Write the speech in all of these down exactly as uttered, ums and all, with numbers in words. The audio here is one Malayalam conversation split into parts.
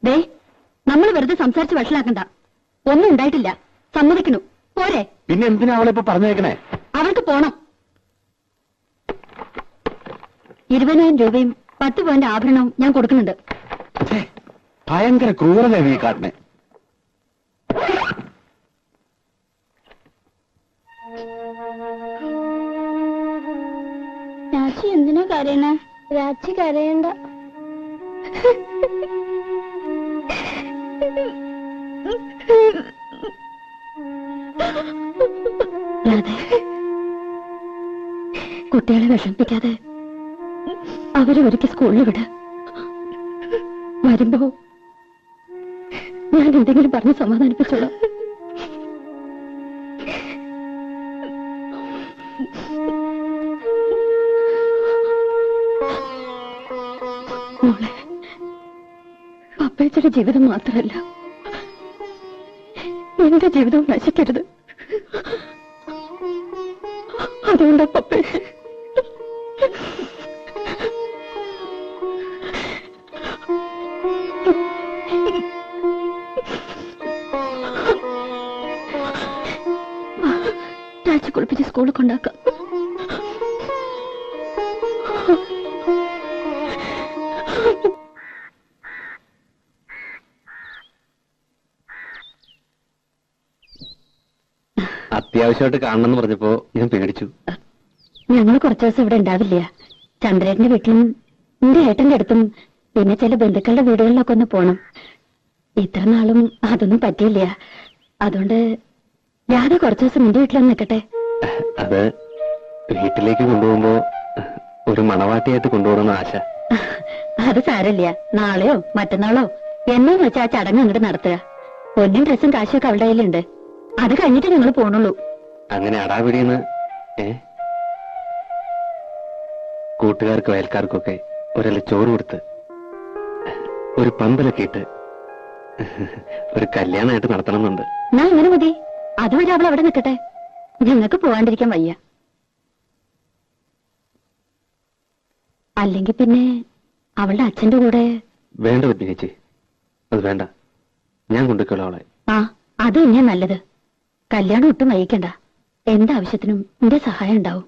ദേ, നമ്മൾ വെറുതെ സംസാരിച്ച് വഷളാക്കണ്ട. ഒന്നും ഉണ്ടായിട്ടില്ല, സമ്മതിക്കണു. പോരെ? പിന്നെ എന്തിനാ അവളിപ്പോ പറഞ്ഞേക്കണേ? അവൾക്ക് പോണം. ഇരുപതിനായിരം രൂപയും പത്ത് പോയിന്റ് ആഭരണവും ഞാൻ കൊടുക്കുന്നുണ്ട്. ഭയങ്കര ക്രൂരതയാണ് ഈ കാട്ടിനെ. രാച്ചി എന്തിനാ കരയണേ? രാച്ചി കരയണ്ട. കുട്ടികളെ വിഷമിപ്പിക്കാതെ അവരെ ഒരുക്കി സ്കൂളിൽ വിട. വരുമ്പോ ഞാൻ എന്തെങ്കിലും പറഞ്ഞ് സമാധാനിപ്പിച്ചോളാം. മോളെ, പപ്പേച്ചിയുടെ ജീവിതം മാത്രമല്ല, എന്റെ ജീവിതവും നശിക്കരുത്. അതുകൊണ്ടാ പപ്പേച്ചി രാജി കുളിപ്പിച്ച് സ്കൂളിൽ കൊണ്ടാക്കാം. അത്യാവശ്യമായിട്ട് കാണണമെന്ന് പറഞ്ഞപ്പോ ഞാൻ പേടിച്ചു. ഞങ്ങൾ കുറച്ചു ദിവസം ഇവിടെ ഉണ്ടാവില്ല. ചന്ദ്രേട്ടന്റെ വീട്ടിലും എന്റെ ഏട്ടന്റെ അടുത്തും പിന്നെ ചില ബന്ധുക്കളുടെ വീടുകളിലൊക്കെ ഒന്ന് പോണം. ഇത്ര നാളും അതൊന്നും പറ്റിയില്ല. അതുകൊണ്ട് രാധ കുറച്ചു ദിവസം എന്റെ വീട്ടിലൊന്ന് നിൽക്കട്ടെ. അത് വീട്ടിലേക്ക് കൊണ്ടുപോകുമ്പോ ഒരു മണവാട്ടിയായിട്ട് കൊണ്ടുപോകണമെന്ന് ആശ. അത് സാരല്ല, നാളെയോ മറ്റന്നാളോ എന്നെന്ന് വെച്ചാൽ ആ ചടങ്ങ് അങ്ങോട്ട് നടത്തുക. പൊന്നും ഡ്രസ്സും കാശൊക്കെ അവളുടെ കയ്യിലുണ്ട്. അത് കഴിഞ്ഞിട്ട് ഞങ്ങൾ പോണുള്ളൂ. അങ്ങനെ അടാപിടിയെന്ന് ഏ കൂട്ടുകാർക്കും അയൽക്കാർക്കൊക്കെ ഒരല്ല ചോറ് കൊടുത്ത് ഒരു പന്തലൊക്കെ ഇട്ട് ഒരു കല്യാണമായിട്ട് നടത്തണമെന്നുണ്ട്. എന്നാ അങ്ങനെ മതി. അതുവരെ അവൾ അവിടെ നിൽക്കട്ടെ. ഞങ്ങൾക്ക് പോവാണ്ടിരിക്കാൻ വയ്യ. അല്ലെങ്കിൽ പിന്നെ അവളുടെ അച്ഛന്റെ കൂടെ. വേണ്ട പറ്റി ചേച്ചി, അത് വേണ്ട. ഞാൻ കൊണ്ടുപോയിക്കോളാം അവളെ. ആ, അത് തന്നെയാ നല്ലത്. കല്യാണം ഒട്ടും വൈകിക്കണ്ട. എന്താവശ്യത്തിനും എന്റെ സഹായം ഉണ്ടാവും.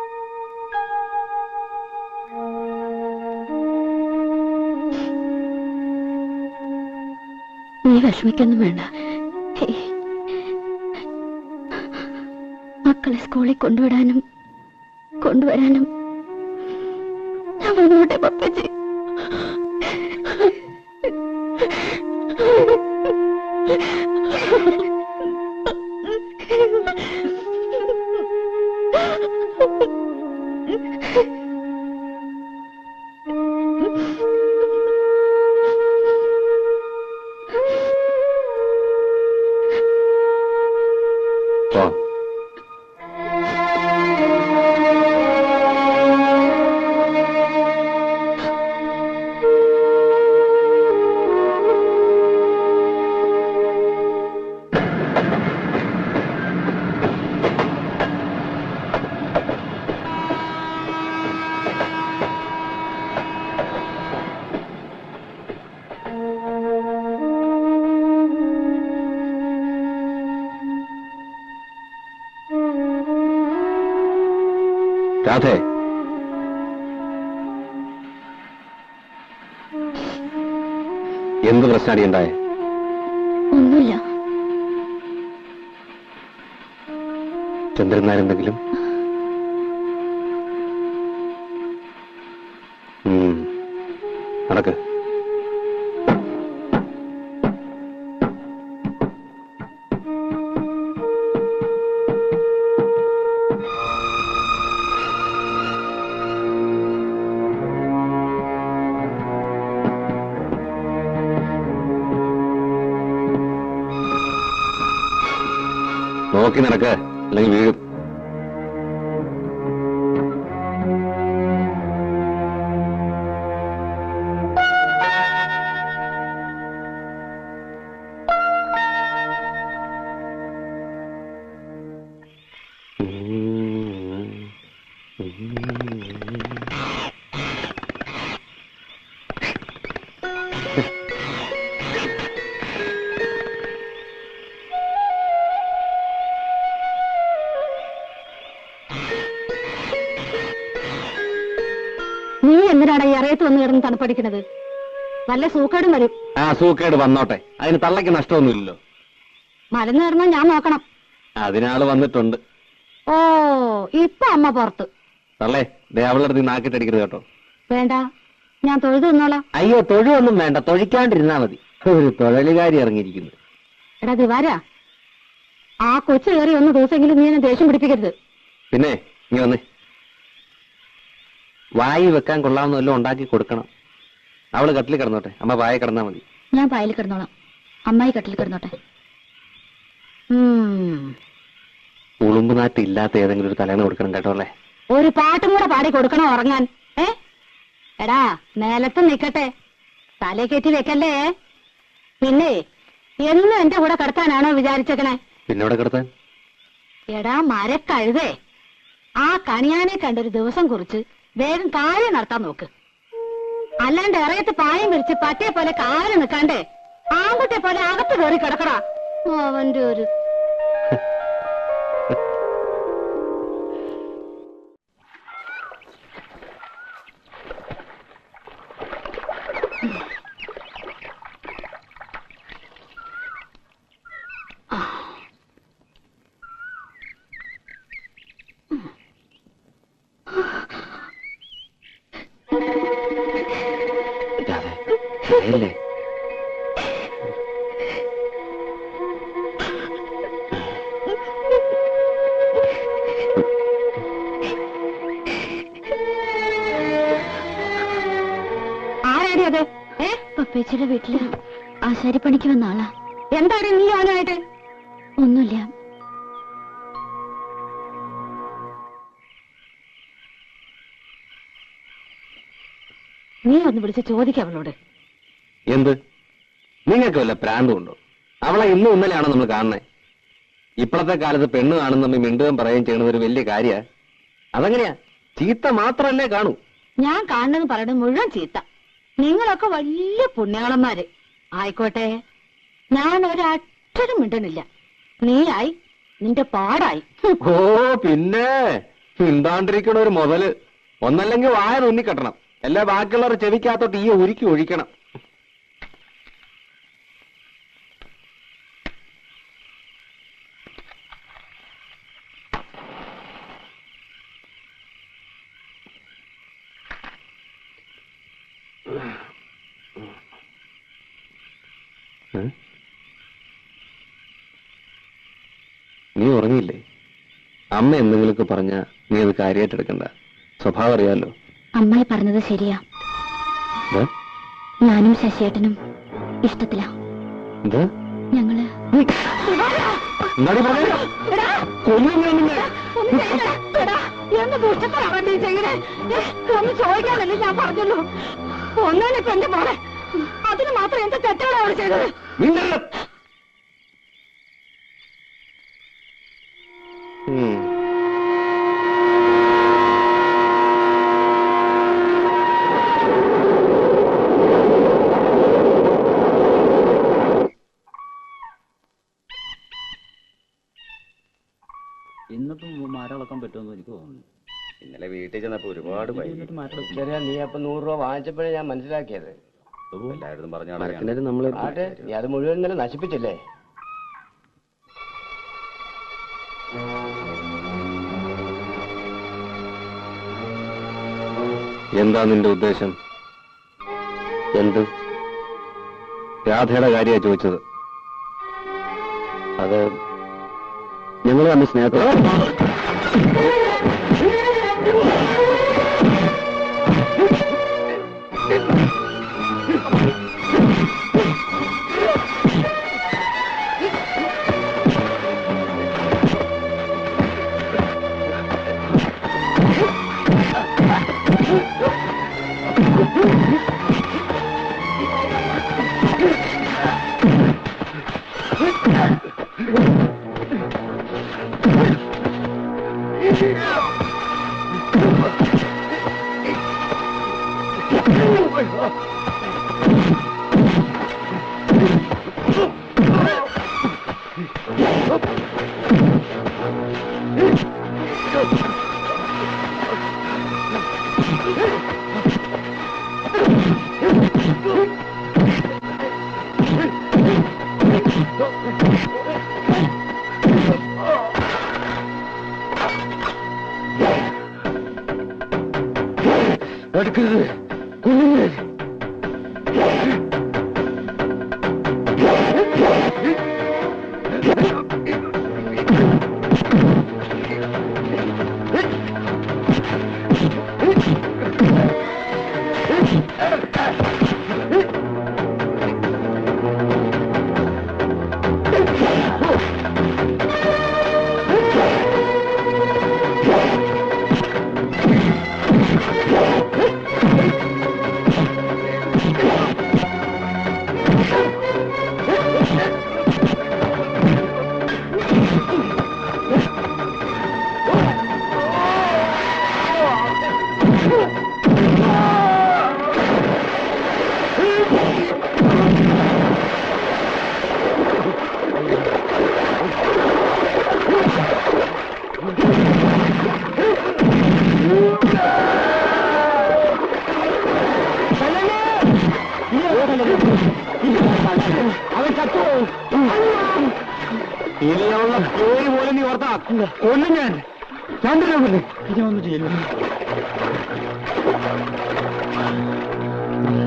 നീ വിഷമിക്കൊന്നും വേണ്ട. മക്കളെ സ്കൂളിൽ കൊണ്ടുവിടാനും കൊണ്ടുവരാനും ഞാൻ വന്നോട്ടെ പപ്പച്ചി. രാധേ, എന്ത് പ്രശ്നമാണ് ഉണ്ടായേ? ഒന്നുമില്ല. ചന്ദ്രനാരെന്തെങ്കിലും? നടക്ക്. നോക്കി നടക്ക്, അല്ലെങ്കിൽ വീഴും. വന്നു കിടന്ന് തണുപ്പടിക്കണത്? വല്ല സൂക്കേടും വരും. ആ സൂക്കേട് വന്നോട്ടെ, അതിന് തള്ളയ്ക്ക് നഷ്ടമൊന്നുമില്ലല്ലോ. മലന്ന് കിടന്നാൽ ഞാൻ നോക്കണം. അതിനാള് വന്നിട്ടുണ്ട്. ഓ, ഇപ്പൊ അമ്മ പുറത്ത്. തള്ളേ, ദേ അവളുടെ അടുത്ത് നാക്കിട്ടടിക്കരുത് കേട്ടോ. വേണ്ട, ഞാൻ തൊഴുതു നിന്നോളാം. അയ്യോ, തൊഴുവൊന്നും വേണ്ട, തൊഴിക്കാണ്ടിരുന്നാ മതി. ഒരു തൊഴിലുകാരി ഇറങ്ങിയിരിക്കുന്നു. എടാ ദിവാര, ആ കൊച്ചു കയറി ഒന്ന് ദിവസമെങ്കിലും നീ എന്നെ ദേഷ്യം പിടിപ്പിക്കരുത്. പിന്നെ നീ വന്നേ, വായി വെക്കാൻ കൊള്ളാവുന്ന വല്ലതും ഉണ്ടാക്കി കൊടുക്കണം. അവള് കട്ടിൽ കിടന്നോട്ടെ, അമ്മ വായ കിടന്നാ മതി. ഞാൻ പായൽ കിടന്നോളാം, അമ്മായി കട്ടിൽ കിടന്നോട്ടെ. ഉളുമ്പ് നാറ്റ് ഇല്ലാത്ത ഏതെങ്കിലും ഒരു തലേന്ന് കൊടുക്കണം കേട്ടോ അല്ലേ. ഒരു പാട്ടും കൂടെ പാടി കൊടുക്കണോ ഉറങ്ങാൻ? ഏ എടാ, നേലത്ത് നിക്കട്ടെ, തലേ കെറ്റി വെക്കല്ലേ. പിന്നെ എന്നും എന്റെ കൂടെ കിടത്താനാണോ വിചാരിച്ചേക്കണേ? പിന്നെ ഇവിടെ കിടത്താൻ? എടാ മരക്കഴുതേ, ആ കണിയാനെ കണ്ടൊരു ദിവസം കുറിച്ച് വേഗം കാര്യം നടത്താൻ നോക്ക്. അല്ലാണ്ട് ഇറയത്ത് പായം വിരിച്ച് പട്ടിയെ പോലെ കാല് നിൽക്കാണ്ടേ ആൺകുട്ടിയെ പോലെ അകത്ത് കയറി കിടക്കടാ. അവന്റെ ഒരു അല്ലേ ആരാടി അത്? ഏ പപ്പേച്ചിയുടെ വീട്ടില് ആശാരിപ്പണിക്ക് വന്ന ആളാ. എന്താണ് നീ അവനായിട്ട്? ഒന്നുമില്ല. നീ ഒന്ന് വിളിച്ച് ചോദിക്ക അവളോട്. എന്ത്? നിങ്ങൾക്ക് വല്ല പ്രാന്തമുണ്ടോ? അവളെ ഇന്നും ഇന്നലെയാണോ നമ്മൾ കാണുന്നത്? ഇപ്പോഴത്തെ കാലത്ത് പെണ്ണ് കാണുന്ന മിണ്ടുകയും പറയുകയും ചെയ്യുന്നത് ഒരു വലിയ കാര്യ. അതെങ്ങനെയാ? ചീത്ത മാത്രല്ലേ കാണൂ. ഞാൻ കാണുന്നത് പറയണത് മുഴുവൻ ചീത്ത. നിങ്ങളൊക്കെ വലിയ പുണ്യാളന്മാര് ആയിക്കോട്ടെ. ഞാൻ ഒരക്ഷരം മിണ്ടണില്ല. നീയായി, നിന്റെ പാടായി. ഓ പിന്നെ മിണ്ടാണ്ടിരിക്കണ ഒരു മുതല്. ഒന്നല്ലെങ്കിൽ വായ തുന്നിക്കെട്ടണം, എല്ലാ ബാക്കിയുള്ളവർ ചെവിക്കകത്തോട്ട് ഈ ഉരുക്കി ഒഴിക്കണം. നീ ഉറങ്ങിയില്ലേ? അമ്മ എന്തെങ്കിലുമൊക്കെ പറഞ്ഞ നീ അത് കാര്യമായിട്ടെടുക്കണ്ട. സ്വഭാവം അറിയാലോ. അമ്മായി പറഞ്ഞത് ശരിയാ. ഞാനും ശശിയേട്ടനും ഇഷ്ടത്തിലാ. ഞങ്ങള് ഒന്ന് ചോദിക്കാനല്ലേ ഞാൻ പറഞ്ഞുള്ളൂ. ഒന്നിനിപ്പോ എന്റെ മോളെ അതിന് മാത്രം എന്ത് തെറ്റാണ് അവർ ചെയ്തത്? ഇന്നിപ്പം മാറ്റളക്കാൻ പറ്റുമെന്ന് എനിക്ക് തോന്നുന്നു. ഇന്നലെ വീട്ടിൽ ചെന്നപ്പോ ഒരുപാട് മാറ്റം നീ അപ്പൊ നൂറ് രൂപ വാങ്ങിച്ചപ്പോഴേ ഞാൻ മനസ്സിലാക്കിയത്. എല്ലായിടത്തും നമ്മള് നീ അത് മുഴുവൻ ഇന്നലെ നശിപ്പിച്ചില്ലേ? എന്താ നിന്റെ ഉദ്ദേശം? എന്ത്? രാധയുടെ കാര്യമാണ് ചോദിച്ചത്. അത് ഞങ്ങൾ തമ്മിൽ സ്നേഹത്തോടെ Yeah. നോക്കരുത്, കൊല്ലുന്നത്. അവൻ ചത്തു. ഇനിയുള്ള പേര് പോലും നീ ഓർത്താ കൊല്ലും ഞാൻ. ചന്ദ്രനെ ഇനി ഒന്നും ചെയ്യില്ല.